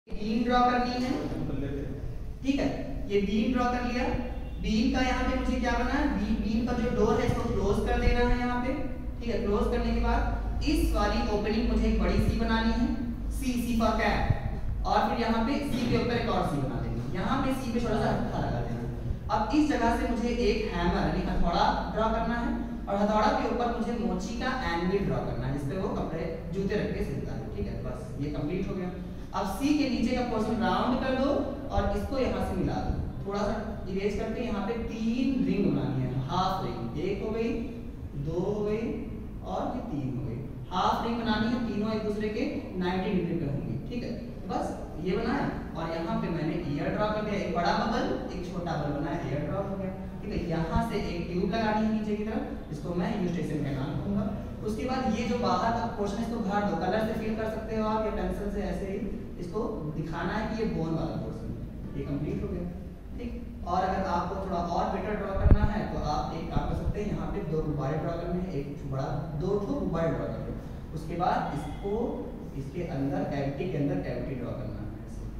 Beam draw करनी है, ठीक है। ये बीम ड्रॉ कर लिया। बीम का यहाँ पे मुझे क्या करना है, बीम का जो डोर है इसको क्लोज कर देना है यहाँ पे, ठीक है। क्लोज करने के बाद इस वाली ओपनिंग मुझे एक बड़ी सी बनानी है, सी फॉर कैट, और फिर यहाँ पे सी के ऊपर एक और सी बना देंगे। यहाँ पे सी पे थोड़ा सा हथौड़ा लगा देना। अब इस जगह से मुझे एक हैमर यानी हथौड़ा ड्रॉ करना है, और हथौड़ा के ऊपर मुझे मोची का एंविल ड्रॉ करना है जिसपे वो कपड़े जूते रख के सिलता है, ठीक है। बस ये कंप्लीट हो गया। अब सी के नीचे का पोर्शन राउंड कर दो और इसको यहाँ से मिला दो, थोड़ा सा इरेज करके यहाँ पे 3 रिंग बनानी है, हाफ रिंग। एक हो गई, 2 हो गई और ये 3 हो गई। हाफ रिंग बनानी है, तीनों एक दूसरे के 90 डिग्री पे होंगी, ठीक है। बस ये बनाया और यहाँ पे मैंने ईयर ड्रॉ कर दिया, एक बड़ा बबल एक छोटा बबल बनाया, ईयर ड्रॉ हो गया, ठीक है। यहाँ से एक ट्यूब लगानी है नीचे की तरफ, इसको मैं इलस्ट्रेशन का नाम दूंगा। उसके बाद ये जो बाहर का पोर्शन है इसको भर दो, कलर से फिल कर सकते हो आप या पेंसिल से, ऐसे ही इसको दिखाना है कि ये बोन वाला पोर्शन, ये कंप्लीट हो गया, ठीक। और अगर आपको थोड़ा और बेटर ड्रॉ करना है तो आप एक काम कर सकते हैं, यहाँ पे 2 गुब्बारे ड्रॉ करने हैं, एक बड़ा 2 गुब्बारे ड्रॉ कर लो। उसके बाद इसको इसके अंदर कैविटी के अंदर कैविटी ड्रॉ करना है,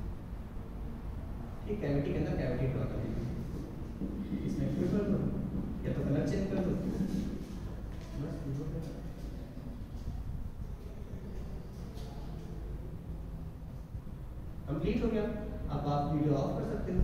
ठीक। कैविटी के अंदर कैविटी ड्रॉ करनी है, इसमें फिल कर दो या तो कलर चेंज कर दो, बस कंप्लीट हो गया। अब आप वीडियो ऑफ कर सकते हो।